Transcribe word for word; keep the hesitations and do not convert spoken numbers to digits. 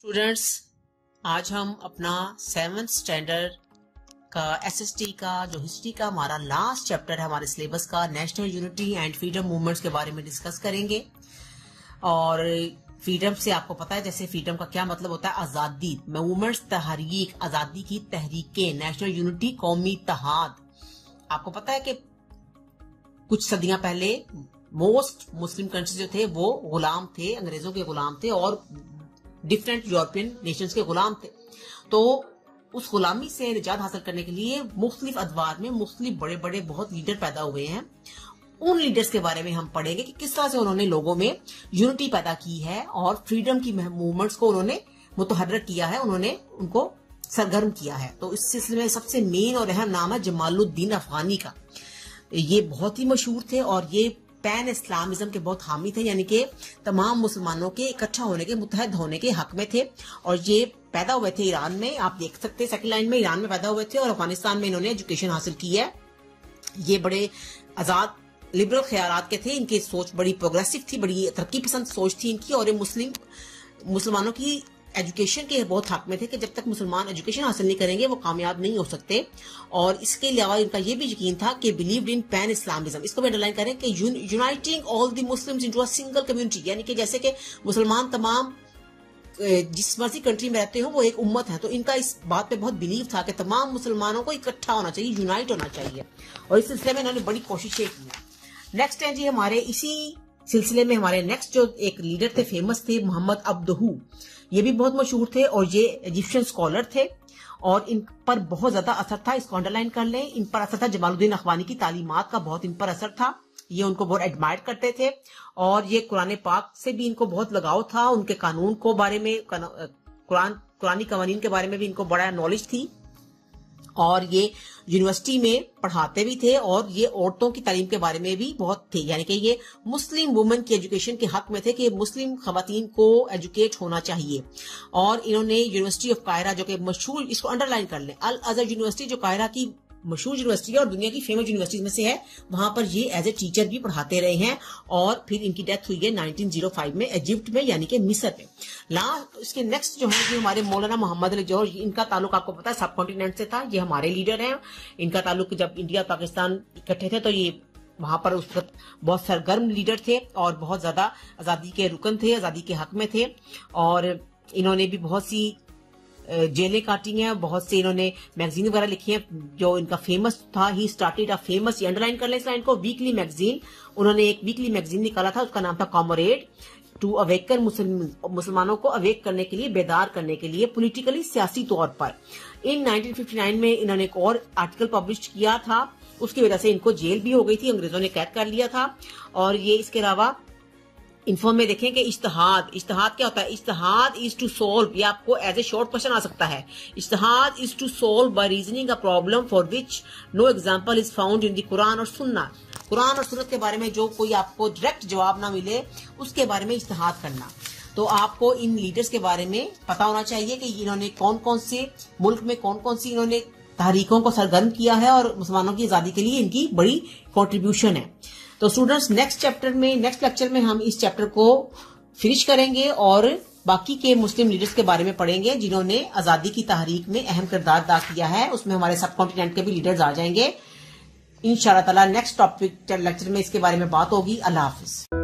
Students, आज हम अपना सेवन्थ स्टैंडर्ड का एसएसटी का जो हिस्ट्री का हमारा लास्ट चैप्टर है हमारे सिलेबस का, national unity and freedom movements के बारे में डिस्कस करेंगे। और फ्रीडम से आपको पता है, जैसे फ्रीडम का क्या मतलब होता है, आजादी, मूवमेंट्स, तहरीक, आजादी की तहरीकें, नेशनल यूनिटी, कौमी इत्तेहाद। आपको पता है कि कुछ सदियां पहले मोस्ट मुस्लिम कंट्रीज जो थे वो गुलाम थे, अंग्रेजों के गुलाम थे और डिफरेंट यूरोपियन नेशंस के गुलाम थे। तो उस गुलामी से निजात हासिल करने के लिए मुख्तलिफ अदवार में मुख्तलिफ बड़े बड़े बहुत लीडर पैदा हुए हैं। उन लीडर्स के बारे में हम पढ़ेंगे कि किस तरह से उन्होंने लोगों में यूनिटी पैदा की है और फ्रीडम की मूवमेंट्स को उन्होंने मुतहर्रिक किया है, उन्होंने उनको सरगर्म किया है। तो इस सिलसिले में सबसे मेन और अहम नाम है जमालुद्दीन अफगानी का। ये बहुत ही मशहूर थे और ये पैन इस्लामिज्म के बहुत हामी थे, यानी कि तमाम मुसलमानों के इकट्ठा होने के, मुत्तहद होने के हक में थे। और ये पैदा हुए थे ईरान में, आप देख सकते हैं सेकंड लाइन में ईरान में पैदा हुए थे और अफगानिस्तान में इन्होंने एजुकेशन हासिल की है। ये बड़े आजाद लिबरल ख्यालात के थे, इनकी सोच बड़ी प्रोग्रेसिव थी, बड़ी तरक्की पसंद सोच थी इनकी। और ये मुस्लिम मुसलमानों की एजुकेशन के बहुत हक में थे कि जब तक मुसलमान एजुकेशन हासिल नहीं करेंगे वो कामयाब नहीं हो सकते। और इसके अलावा इनका ये भी यकीन था कि बिलीव्ड इन पैन इस्लामिज्म। इसको भी अंडरलाइन करें कि uniting all the Muslims into a single community, यानी कि जैसे कि मुसलमान तमाम जिस मर्जी कंट्री में रहते हो वो एक उम्मत है। तो इनका इस बात पे बहुत बिलीव था कि तमाम मुसलमानों को इकट्ठा होना चाहिए, यूनाइट होना चाहिए। और इस सिलसिले में इन्होंने बड़ी कोशिशें की। नेक्स्ट है जी हमारे इसी सिलसिले में हमारे नेक्स्ट जो एक लीडर थे, फेमस थे, मोहम्मद अब्दहू। ये भी बहुत मशहूर थे और ये इजिप्शियन स्कॉलर थे और इन पर बहुत ज्यादा असर था। इसको अंडरलाइन कर लें, इन पर असर था जमालुद्दीन अखबानी की तालीमात का, बहुत इन पर असर था। ये उनको बहुत एडमायर करते थे और ये कुरान पाक से भी इनको बहुत लगाव था। उनके कानून को बारे में, कुरान कुरानी कवानीन के बारे में भी इनको बड़ा नॉलेज थी। और ये यूनिवर्सिटी में पढ़ाते भी थे और ये औरतों की तालीम के बारे में भी बहुत थे, यानी कि ये मुस्लिम वुमेन की एजुकेशन के हक में थे कि मुस्लिम खवातीन को एजुकेट होना चाहिए। और इन्होंने यूनिवर्सिटी ऑफ कायरा, जो कि मशहूर, इसको अंडरलाइन कर लें, अल अजहर यूनिवर्सिटी जो कायरा की मशहूर यूनिवर्सिटी है और दुनिया की फेमस यूनिवर्सिटी में से है, वहां पर ये एज ए टीचर भी पढ़ाते रहे हैं। और फिर इनकी डेथ हुई है नाइनटीन ज़ीरो फाइव में इजिप्ट में, यानी कि मिस्र में। लास्ट इसके नेक्स्ट जो है जो हमारे मौलाना मोहम्मद अली जौहर, इनका ताल्लुक आपको पता है सब कॉन्टिनेंट से था। ये हमारे लीडर हैं। इनका ताल्लुक जब इंडिया पाकिस्तान इकट्ठे थे तो ये वहां पर उस वक्त बहुत सरगर्म लीडर थे और बहुत ज्यादा आजादी के रुकन थे, आजादी के हक में थे। और इन्होंने भी बहुत सी जेलें काटी हैं, बहुत से इन्होंने मैगजीन वगैरह लिखी हैं। जो इनका फेमस था, ही स्टार्टेड अ फेमस, ये अंडरलाइन कर लें इस लाइन को, वीकली मैगजीन। उन्होंने एक वीकली मैगजीन निकाला था, उसका नाम था कॉमरेड, टू अवेकन मुसलमानों को अवेक करने के लिए, बेदार करने के लिए पॉलिटिकली, सियासी तौर पर। इन नाइनटीन फिफ्टी नाइन में इन्होंने एक और आर्टिकल पब्लिश किया था, उसकी वजह से इनको जेल भी हो गई थी, अंग्रेजों ने कैद कर लिया था। और ये इसके अलावा इन्फो में देखें कि इज्तिहाद, इज्तिहाद क्या होता है, इज्तिहाद इज टू सोल्व, ये आपको एज ए शॉर्ट क्वेश्चन आ सकता है। इज्तिहाद is to solve by reasoning a problem for which no example is found in the Quran और सुन्ना। कुरान और सुन्नत के बारे में जो कोई आपको डायरेक्ट जवाब ना मिले उसके बारे में इज्तिहाद करना। तो आपको इन लीडर्स के बारे में पता होना चाहिए कि इन्होंने कौन कौन से मुल्क में कौन कौन सी इन्होंने तहरीकों को सरगर्म किया है और मुसलमानों की आजादी के लिए इनकी बड़ी कॉन्ट्रीब्यूशन है। तो स्टूडेंट्स, नेक्स्ट चैप्टर में, नेक्स्ट लेक्चर में हम इस चैप्टर को फिनिश करेंगे और बाकी के मुस्लिम लीडर्स के बारे में पढ़ेंगे जिन्होंने आजादी की तहरीक में अहम किरदार अदा किया है। उसमें हमारे सब कॉन्टिनेंट के भी लीडर्स आ जाएंगे इंशाअल्लाह ताला। नेक्स्ट टॉपिक लेक्चर में इसके बारे में बात होगी। अल्लाह हाफिज।